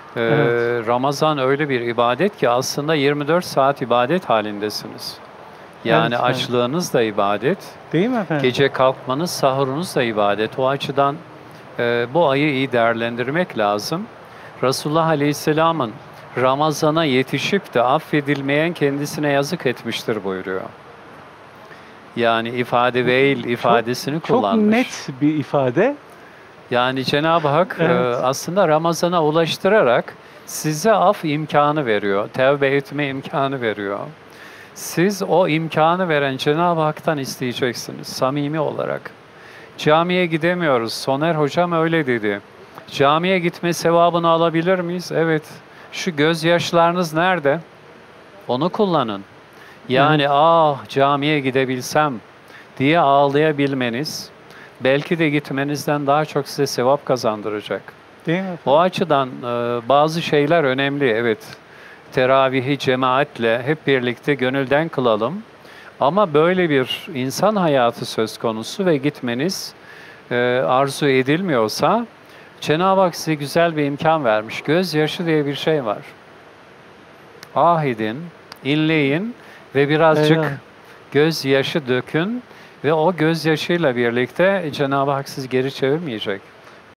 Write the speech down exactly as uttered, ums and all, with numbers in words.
Ee, Evet. Ramazan öyle bir ibadet ki aslında yirmi dört saat ibadet halindesiniz. Yani Evet efendim. açlığınız da ibadet, Değil mi efendim? gece kalkmanız, sahurunuz da ibadet. O açıdan e, bu ayı iyi değerlendirmek lazım. Resulullah Aleyhisselam'ın Ramazan'a yetişip de affedilmeyen kendisine yazık etmiştir buyuruyor. Yani ifade veil Çok ifadesini çok kullanmış. net bir ifade. Yani Cenab-ı Hak e, Evet. aslında Ramazan'a ulaştırarak size af imkanı veriyor, tevbe etme imkanı veriyor. Siz o imkanı veren Cenab-ı Hak'tan isteyeceksiniz samimi olarak. Camiye gidemiyoruz. Soner hocam öyle dedi. Camiye gitme sevabını alabilir miyiz? Evet. Şu gözyaşlarınız nerede? Onu kullanın. Evet. Yani ah camiye gidebilsem diye ağlayabilmeniz belki de gitmenizden daha çok size sevap kazandıracak. Değil mi O efendim? açıdan e, bazı şeyler önemli. Evet. Teravihi cemaatle hep birlikte gönülden kılalım. Ama böyle bir insan hayatı söz konusu ve gitmeniz e, arzu edilmiyorsa Cenab-ı Hak size güzel bir imkan vermiş. Gözyaşı diye bir şey var. Ah edin, inleyin ve Eyvah. birazcık gözyaşı dökün ve o gözyaşıyla birlikte Cenab-ı Hak sizi geri çevirmeyecek.